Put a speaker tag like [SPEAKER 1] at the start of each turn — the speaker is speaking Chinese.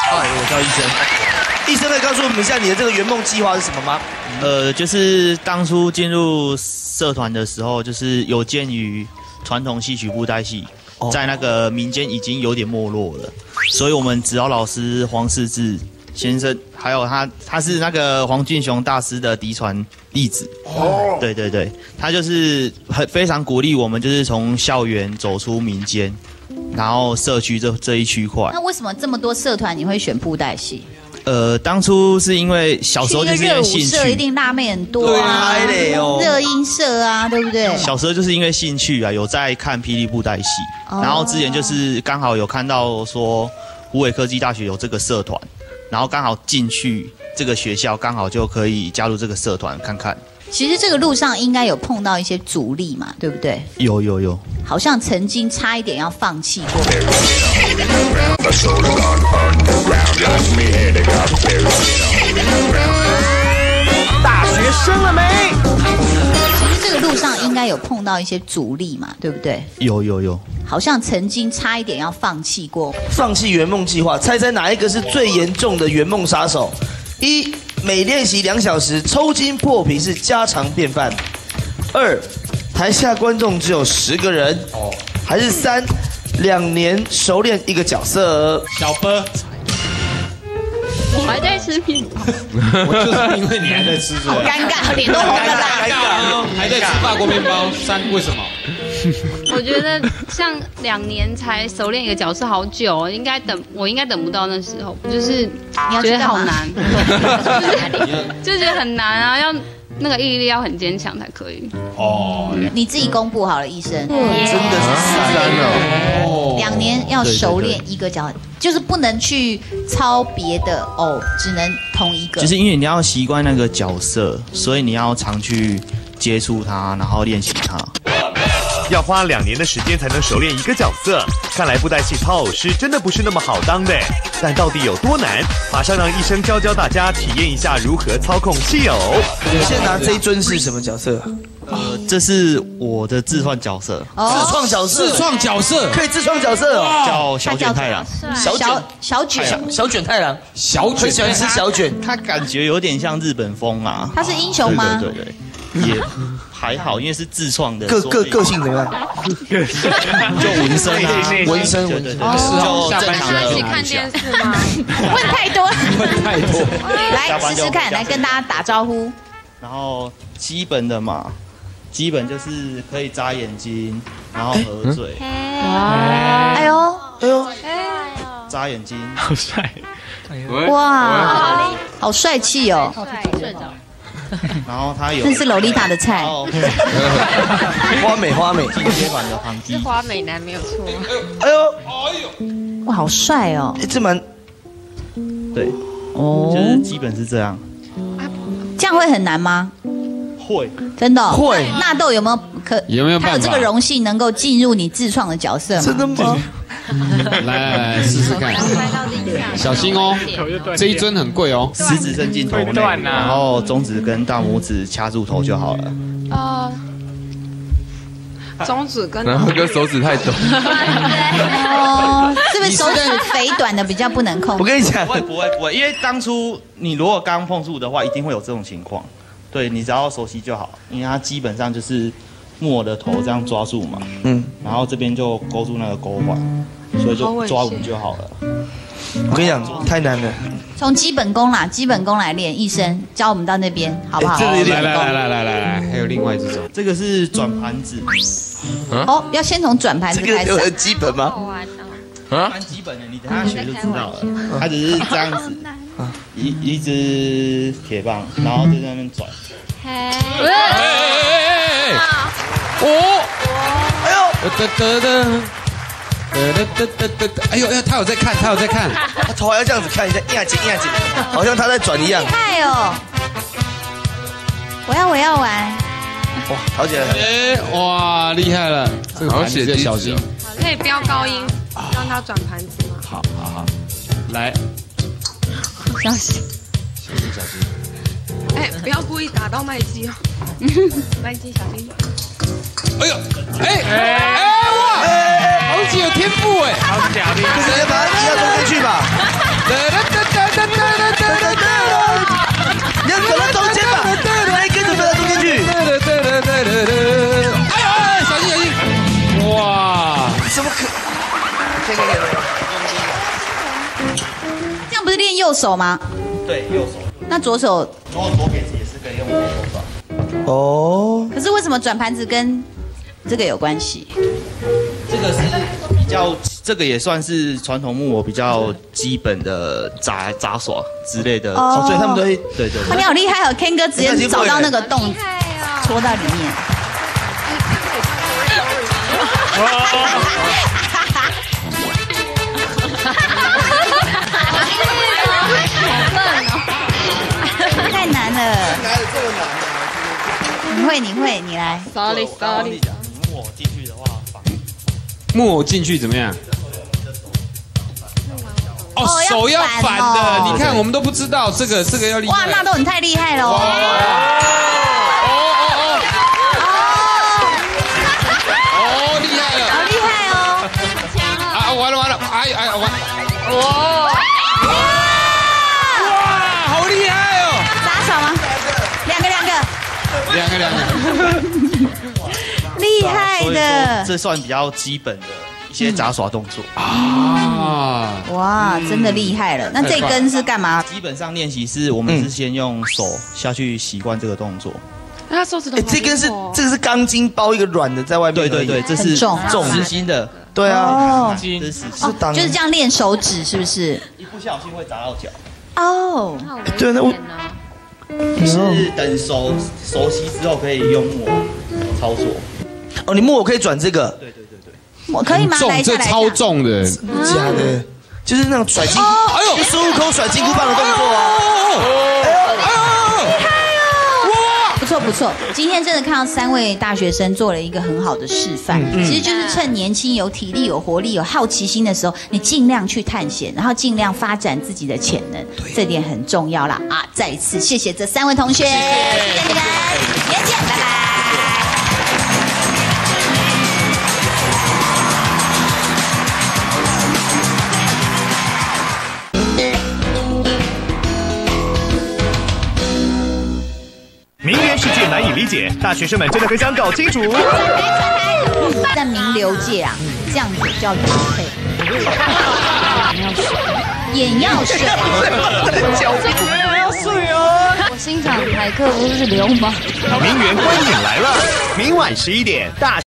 [SPEAKER 1] 我叫医生。医生可以告诉我们一下你的这个圆梦计划是什么吗？
[SPEAKER 2] 就是当初进入社团的时候，就是有鉴于传统戏曲布袋戏在那个民间已经有点没落了，所以我们指导老师黄世志先生，还有他是那个黄俊雄大师的嫡传弟子。对对对，他就是非常鼓励我们，就是从校园走出民间，然后社区这一区块。
[SPEAKER 3] 那为什么这么多社团你会选布袋戏？
[SPEAKER 2] 当初是因为小时候就是因为兴趣，
[SPEAKER 3] 热舞社一定辣妹很多啊，热音社啊，对不对？
[SPEAKER 2] 小时候就是因为兴趣啊，有在看霹雳布袋戏，然后之前就是刚好有看到说虎尾科技大学有这个社团，然后刚好进去这个学校，刚好就可以加入这个社团看看。
[SPEAKER 3] 其实这个路上应该有碰到一些阻力嘛，对不对？
[SPEAKER 2] 有，
[SPEAKER 3] 好像曾经差一点要放弃过。
[SPEAKER 4] 大学生了没？
[SPEAKER 3] 其实这个路上应该有碰到一些阻力嘛，对不对？
[SPEAKER 2] 有，
[SPEAKER 3] 好像曾经差一点要放弃过。
[SPEAKER 1] 放弃圆梦计划，猜猜哪一个是最严重的圆梦杀手？一，每练习2小时抽筋破皮是家常便饭。2，台下观众只有10个人。还是3， 2年熟练一个角色。
[SPEAKER 5] 小波，
[SPEAKER 6] 我还在吃面包。
[SPEAKER 5] 我就是因为你还在吃，
[SPEAKER 3] 好尴尬，脸都红了啦。
[SPEAKER 5] 还在吃法国面包。3，为什么？
[SPEAKER 6] 我觉得像2年才熟练一个角色好久，我应该等不到那时候，就是觉得好难，就觉得很难啊，要那个毅力要很坚强才可以。
[SPEAKER 3] 你自己公布好了，医生。真
[SPEAKER 1] 的是3
[SPEAKER 3] 哦。2年要熟练一个角色，就是不能去抄别的只能同一个。
[SPEAKER 2] 就是因为你要习惯那个角色，所以你要常去接触它，然后练习它。
[SPEAKER 7] 要花2年的时间才能熟练一个角色，看来布袋戏操偶师真的不是那么好当的。但到底有多难？马上让医生教大家体验一下如何操控戏偶。
[SPEAKER 1] 你现在拿这一尊是什么角色？
[SPEAKER 2] 这是我的自创角色。
[SPEAKER 1] 自创角色可以自创角色哦，
[SPEAKER 2] 叫小卷太郎。
[SPEAKER 3] 小
[SPEAKER 1] 卷太郎，很喜欢吃小卷。
[SPEAKER 2] 他感觉有点像日本风啊。
[SPEAKER 3] 他是英雄吗？
[SPEAKER 2] 对，也还好，因为是自创的。
[SPEAKER 1] 个性怎么样？
[SPEAKER 2] 就纹身啊，
[SPEAKER 1] 纹身。
[SPEAKER 2] 就
[SPEAKER 6] 下班一起看电视吗？
[SPEAKER 3] 问太多。来试试看，来跟大家打招呼。
[SPEAKER 2] 然后基本的嘛，基本就是可以眨眼睛，然后合嘴。
[SPEAKER 3] 哎呦，
[SPEAKER 2] 眨眼睛，
[SPEAKER 5] 好帅！
[SPEAKER 3] 哇，好帅气哦！
[SPEAKER 2] 然后他有，
[SPEAKER 3] 这是洛丽塔的菜。
[SPEAKER 1] 花美，
[SPEAKER 2] 进阶版的航机
[SPEAKER 6] 是花美男没有错。
[SPEAKER 1] 哎呦，
[SPEAKER 3] 哇，好帅哦！
[SPEAKER 1] 这蛮
[SPEAKER 2] 对，就是基本是这样。
[SPEAKER 3] 这样会很难吗？
[SPEAKER 2] 会，
[SPEAKER 3] 真的
[SPEAKER 1] 会。
[SPEAKER 3] 纳豆有没有
[SPEAKER 5] 办法？
[SPEAKER 3] 他有这个荣幸能够进入你自创的角色吗？
[SPEAKER 1] 真的吗？
[SPEAKER 5] 来试试看，小心哦，这一尊很贵哦。
[SPEAKER 2] 食指伸进头内，然后中指跟大拇指掐住头就好了。
[SPEAKER 6] 中指跟
[SPEAKER 8] 然后跟手指太短。
[SPEAKER 3] 是不是手指肥短的比较不能控制？
[SPEAKER 1] 我跟你讲，
[SPEAKER 2] 不会，因为当初你如果刚碰触的话，一定会有这种情况。对，你只要熟悉就好，因为它基本上就是木偶的头这样抓住嘛，然后这边就勾住那个勾环，所以就抓稳就好了。
[SPEAKER 1] 我跟你讲，太难了。
[SPEAKER 3] 从基本功来练，医生教我们到那边好不好？
[SPEAKER 5] 来，还有另外一种，
[SPEAKER 2] 这个是转盘子。
[SPEAKER 3] 要先从转盘子开始。
[SPEAKER 1] 这个有基本吗？
[SPEAKER 2] 蛮基本的，你等下学就知道了。它只是这样子，一只铁棒，然后就在那边转。
[SPEAKER 5] 哎呦，他有在看，
[SPEAKER 1] 他头还要这样子看一下，压紧，好像他在转一样。
[SPEAKER 3] 厉害哦！我要玩。
[SPEAKER 1] 哇，好起来了！
[SPEAKER 5] 哇，厉害了！这个盘子小心，
[SPEAKER 6] 可以飙高音，让他转盘子吗？
[SPEAKER 5] 好，来，
[SPEAKER 3] 小心。
[SPEAKER 6] 哎，不要故意打到麦基哦，麦基小心。
[SPEAKER 5] 哎呦，哇，好姐有天赋哎，
[SPEAKER 1] 直接把它踢到中间去吧。
[SPEAKER 3] 练右手吗？
[SPEAKER 2] 对，右手。
[SPEAKER 3] 那左手？
[SPEAKER 2] 左撇子也是可以用左手转。
[SPEAKER 1] 哦。
[SPEAKER 3] 可是为什么转盘子跟这个有关系？
[SPEAKER 2] 这个是比较，这个也算是传统木偶比较基本的杂耍之类的。
[SPEAKER 1] 哦，所以他们都会。对。
[SPEAKER 3] 哇，你好厉害哦 ，Ken 哥直接找到那个洞，戳到里面。太难了。你会，你来。
[SPEAKER 6] Sorry。
[SPEAKER 2] 木偶进去的话，
[SPEAKER 5] 木偶进去怎么样？哦，手要反的，你看我们都不知道，这个要厉害。
[SPEAKER 3] 哇，那都很太厉害了哦。
[SPEAKER 5] 哦，厉害了，
[SPEAKER 3] 好厉害哦。
[SPEAKER 5] 啊，完了，哎，完。
[SPEAKER 3] 哇，
[SPEAKER 5] 好厉害哦！
[SPEAKER 3] 杂耍吗？两个。厉害的。
[SPEAKER 2] 这算比较基本的一些杂耍动作
[SPEAKER 5] 啊！
[SPEAKER 3] 哇，真的厉害了。那这根是干嘛？
[SPEAKER 2] 基本上练习是我们是先用手下去习惯这个动作。
[SPEAKER 6] 那手指头。
[SPEAKER 1] 这根是这个是钢筋包一个软的在外面。
[SPEAKER 2] 对，这是
[SPEAKER 3] 重
[SPEAKER 2] 实心的。
[SPEAKER 1] 对啊。
[SPEAKER 3] 哦，
[SPEAKER 2] 这是实心。
[SPEAKER 3] 就是这样练手指，是不是？
[SPEAKER 2] 一不小心会砸到脚。
[SPEAKER 3] 哦。
[SPEAKER 1] 对，那我。
[SPEAKER 2] 是等熟悉之后可以用木偶操作。
[SPEAKER 1] 哦，你木偶可以转这个？
[SPEAKER 2] 对。
[SPEAKER 3] 我可以吗？
[SPEAKER 5] 重，这超重的，
[SPEAKER 1] 假的，就是那种甩金箍，就孙悟空甩金箍棒的动作啊！
[SPEAKER 3] 厉害哦！不错，今天真的看到3位大学生做了一个很好的示范。其实就是趁年轻、有体力、有活力、有好奇心的时候，你尽量去探险，然后尽量发展自己的潜能，这点很重要啦！啊，再一次谢谢这3位同学，谢谢你们，明天见，拜拜。
[SPEAKER 7] 名媛世界难以理解，大学生们真的很想搞清楚。
[SPEAKER 3] 在名流界啊，这样子叫流配。眼药水，
[SPEAKER 6] 我欣赏台客不是流氓。
[SPEAKER 7] 名媛观影来了，明晚11点大。